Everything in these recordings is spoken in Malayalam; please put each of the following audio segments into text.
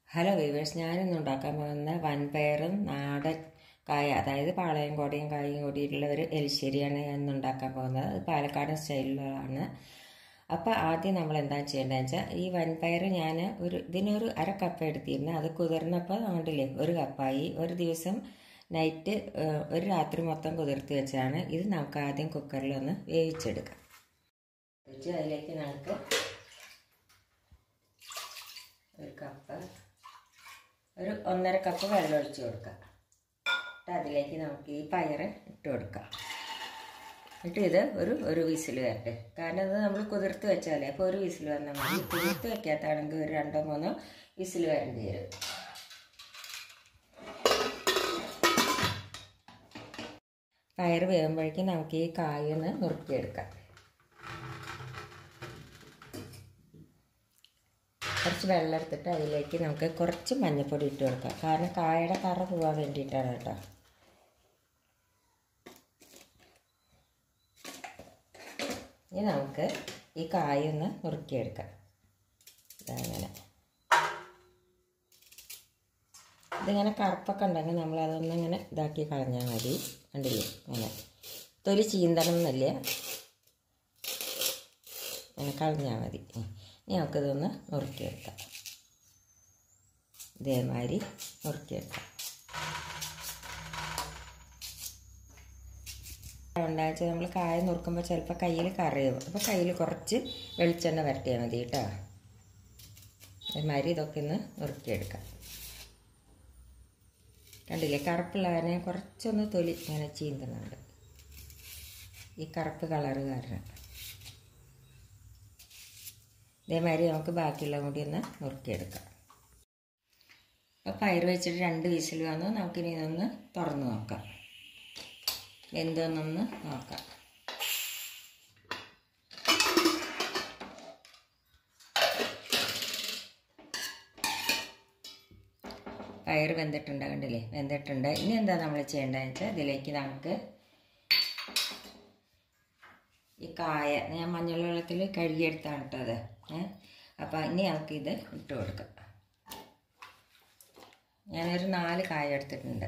ഹലോ വീവേഴ്സ്, ഞാനിന്ന് ഉണ്ടാക്കാൻ പോകുന്ന വൻപയറും നാടൻ കായ, അതായത് പാളയം കോടയും കായും കൂടിയിട്ടുള്ള ഒരു എലിശ്ശേരിയാണ് ഞാൻ ഇന്ന് ഉണ്ടാക്കാൻ പോകുന്നത്. അത് പാലക്കാടൻ സ്റ്റൈലിലാണ്. അപ്പോൾ ആദ്യം നമ്മൾ എന്താ ചെയ്യേണ്ടതെന്ന് വെച്ചാൽ, ഈ വൻപയർ ഞാൻ ഇതിനൊരു അര കപ്പ് എടുത്തിരുന്നു. അത് കുതിർന്നപ്പോൾ കണ്ടില്ലേ, ഒരു കപ്പായി. ഒരു ദിവസം നൈറ്റ് ഒരു രാത്രി മൊത്തം കുതിർത്ത് വെച്ചാണ്. ഇത് നമുക്ക് ആദ്യം കുക്കറിലൊന്ന് വേവിച്ചെടുക്കാം. അതിലേക്ക് നമുക്ക് ഒരു കപ്പ്, ഒരു 1.5 കപ്പ് വെള്ളം ഒഴിച്ച് കൊടുക്കാം. അതിലേക്ക് നമുക്ക് ഈ പയർ ഇട്ട് കൊടുക്കാം. എന്നിട്ട് ഇത് ഒരു വിസിൽ വരട്ടെ. കാരണം ഇത് നമ്മൾ കുതിർത്ത് വെച്ചാലേ, അപ്പോൾ ഒരു വിസിൽ വന്നാൽ മതി. കുതിർത്ത് വെക്കാത്താണെങ്കിൽ ഒരു 2-3 വിസിൽ വരേണ്ടി വരും. പയർ വേകുമ്പോഴേക്കും നമുക്ക് ഈ കായൊന്ന് നുറുക്കിയെടുക്കാം. കുറച്ച് വെള്ളം എടുത്തിട്ട് അതിലേക്ക് നമുക്ക് കുറച്ച് മഞ്ഞൾപ്പൊടി ഇട്ട് കൊടുക്കാം. കാരണം കായയുടെ കറ പോകാൻ വേണ്ടിയിട്ടാണ് കേട്ടോ. ഇനി നമുക്ക് ഈ കായൊന്ന് നുറുക്കിയെടുക്കാം. ഇതങ്ങനെ ഇതിങ്ങനെ കറുപ്പൊക്കെ ഉണ്ടെങ്കിൽ നമ്മളതൊന്നിങ്ങനെ ഇതാക്കി കളഞ്ഞാൽ മതി. കണ്ടില്ലേ, അങ്ങനെ തൊലി ചീന്തണം എന്നില്ല, അങ്ങനെ കളഞ്ഞാൽ മതി. ഇനി നമുക്കിതൊന്ന് നുറുക്കിയെടുക്കാം. ഇതേമാതിരി നുറുക്കിയെടുക്കാം. ഉണ്ടാച്ചാൽ നമ്മൾ കായ നുറുക്കുമ്പോൾ ചിലപ്പോൾ കയ്യിൽ കറിയും, അപ്പോൾ കയ്യിൽ കുറച്ച് വെളിച്ചെണ്ണ വരട്ടിയാൽ മതി കേട്ടോ. അതേമാതിരി ഇതൊക്കെ ഒന്ന് നുറുക്കിയെടുക്കാം. കണ്ടില്ലേ, കറുപ്പുള്ളതിനെ കുറച്ചൊന്ന് തൊലി ഇങ്ങനെ ചീന്തുന്നുണ്ട്, ഈ കറുപ്പ് കളറ് കാരണം. ഇതേമാതിരി നമുക്ക് ബാക്കിയുള്ള കൂടി ഒന്ന് നുറുക്കിയെടുക്കാം. അപ്പോൾ പയർ വെച്ചിട്ട് 2 വിസിൽ വന്നു. നമുക്കിനി ഇതൊന്ന് തുറന്ന് നോക്കാം, വെന്തോന്നൊന്ന് നോക്കാം. പയർ വെന്തിട്ടുണ്ട്, കണ്ടില്ലേ, വെന്തിട്ടുണ്ട്. ഇനി എന്താ നമ്മൾ ചെയ്യേണ്ടതെന്ന് വെച്ചാൽ, ഇതിലേക്ക് നമുക്ക് ഈ കായ ഞാൻ മഞ്ഞൾ വെള്ളത്തിൽ കഴുകിയെടുത്താണ് കേട്ടത്. അപ്പോൾ ഇനി നമുക്കിത് ഇട്ട് കൊടുക്കാം. ഞാനൊരു 4 കായ എടുത്തിട്ടുണ്ട്.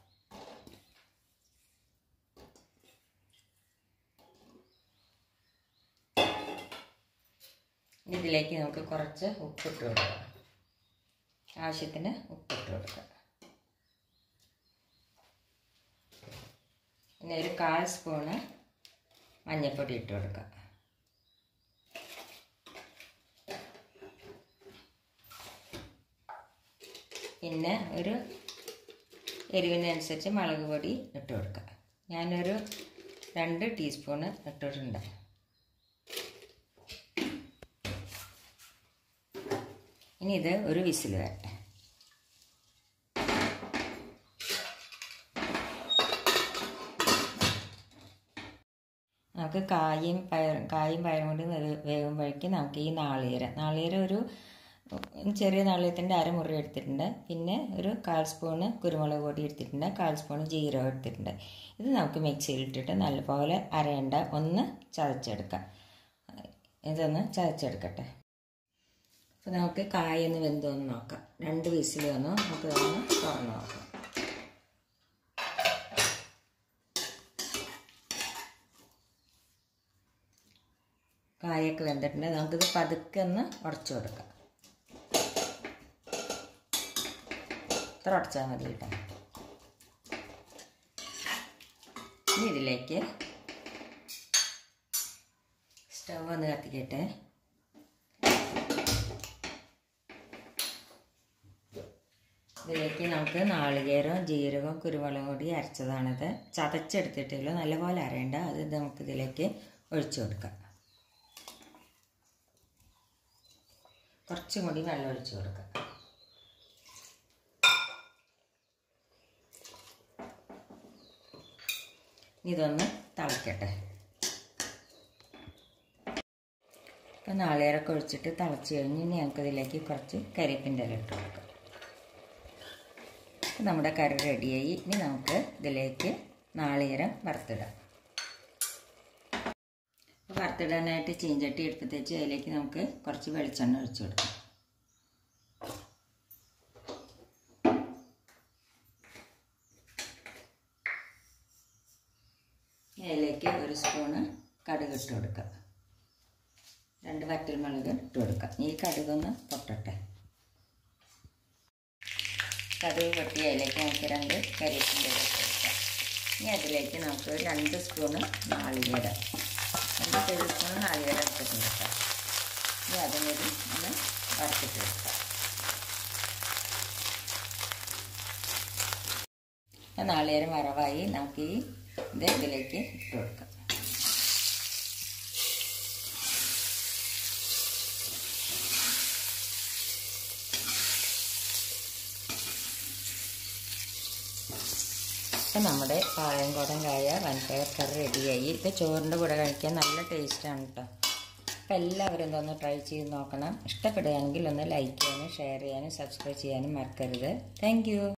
ഇതിലേക്ക് നമുക്ക് കുറച്ച് ഉപ്പിട്ട് കൊടുക്കാം. ആവശ്യത്തിന് ഉപ്പിട്ട് കൊടുക്കാം. പിന്നെ ഒരു 1/4 സ്പൂണ് മഞ്ഞൾപ്പൊടി ഇട്ട് കൊടുക്കാം. പിന്നെ ഒരു എരിവിനനുസരിച്ച് മുളക് പൊടി ഇട്ട് കൊടുക്കുക. ഞാനൊരു 2 ടീസ്പൂണ് ഇട്ടിട്ടുണ്ട്. ഇനി ഇത് ഒരു വിസിൽ വരട്ടെ. നമുക്ക് കായും പയറും കൊണ്ട് വേകുമ്പോഴേക്കും നമുക്ക് ഈ നാളികേരം ഒരു ചെറിയ നാളികേരത്തിൻ്റെ അരമുറി എടുത്തിട്ടുണ്ട്. പിന്നെ ഒരു 1/4 സ്പൂണ് കുരുമുളക് പൊടി എടുത്തിട്ടുണ്ട്. 1/4 സ്പൂണ് ജീരകം എടുത്തിട്ടുണ്ട്. ഇത് നമുക്ക് മിക്സിയിലിട്ടിട്ട് നല്ലപോലെ അരയണ്ട ഒന്ന് ചതച്ചെടുക്കാം. ഇതൊന്ന് ചതച്ചെടുക്കട്ടെ. അപ്പോൾ നമുക്ക് കായൊന്ന് വെന്തോന്ന് നോക്കാം. 2 വിസിൽ വന്നു. നമുക്ക് ഇതൊന്ന് തുറന്ന് നോക്കാം. കായൊക്കെ വെന്തിട്ടുണ്ട്. നമുക്കിത് പതുക്കെ ഒന്ന് ഉടച്ചു കൊടുക്കാം. ഇത്ര ഉടച്ചാൽ മതി കേട്ടോ. ഇനി ഇതിലേക്ക് സ്റ്റവ് ഒന്ന് കത്തിക്കട്ടെ. ഇതിലേക്ക് നമുക്ക് നാളികേരവും ജീരകവും കുരുമുളകും കൂടി അരച്ചതാണിത്. ചതച്ചെടുത്തിട്ടില്ല, നല്ലപോലെ അരയണ്ട. അത് നമുക്കിതിലേക്ക് ഒഴിച്ചു കൊടുക്കാം. കുറച്ചും കൂടി വെള്ളം ഒഴിച്ചു കൊടുക്കാം. ഇതൊന്ന് തിളക്കട്ടെ. ഇപ്പം നാളികേരമൊക്കെ ഒഴിച്ചിട്ട് തിളച്ച് കഴിഞ്ഞ് ഇനി നമുക്കിതിലേക്ക് കുറച്ച് കരിവേപ്പിൻ്റെ ഇല ഇട്ട് കൊടുക്കാം. നമ്മുടെ കറി റെഡിയായി. ഇനി നമുക്ക് ഇതിലേക്ക് നാളികേരം വറുത്തിടാം. വറുത്തിടാനായിട്ട് ചീഞ്ചട്ടി എടുത്ത് വെച്ച് അതിലേക്ക് നമുക്ക് കുറച്ച് വെളിച്ചെണ്ണ ഒഴിച്ചു കൊടുക്കാം. അതിലേക്ക് 1 സ്പൂണ് കടുക് ഇട്ട് കൊടുക്കുക, 2 വറ്റൽമുളക് ഇട്ട് കൊടുക്കുക. ഈ കടുകൊന്ന് പൊട്ടട്ടെ. കടുക് പൊട്ടി അതിലേക്ക് നമുക്ക് 2 കരിവേപ്പില ഇട്ട് കൊടുക്കാം. ഇനി അതിലേക്ക് നമുക്ക് 2 സ്പൂണ് നാളികേരം, 2 ടേബിൾ സ്പൂൺ നാളികേരം ഇട്ടിട്ട് കൊടുക്കാം. ഇനി അതും കൂടി ഒന്ന് വറുത്തിട്ട് കൊടുക്കാം. നാളികേരം വറവായി നമുക്ക് ഇതിലേക്ക് ഇട്ട് കൊടുക്കാം. നമ്മുടെ പാളയംകോടൻ കായ വൻപയർ കറി റെഡിയായി. ഇത് ചോറിൻ്റെ കൂടെ കഴിക്കാൻ നല്ല ടേസ്റ്റാണ് കേട്ടോ. അപ്പോൾ എല്ലാവരും ഇതൊന്ന് ട്രൈ ചെയ്ത് നോക്കണം. ഇഷ്ടപ്പെടുകയാണെങ്കിൽ ഒന്ന് ലൈക്ക് ചെയ്യാനും ഷെയർ ചെയ്യാനും സബ്സ്ക്രൈബ് ചെയ്യാനും മറക്കരുത്. Thank U.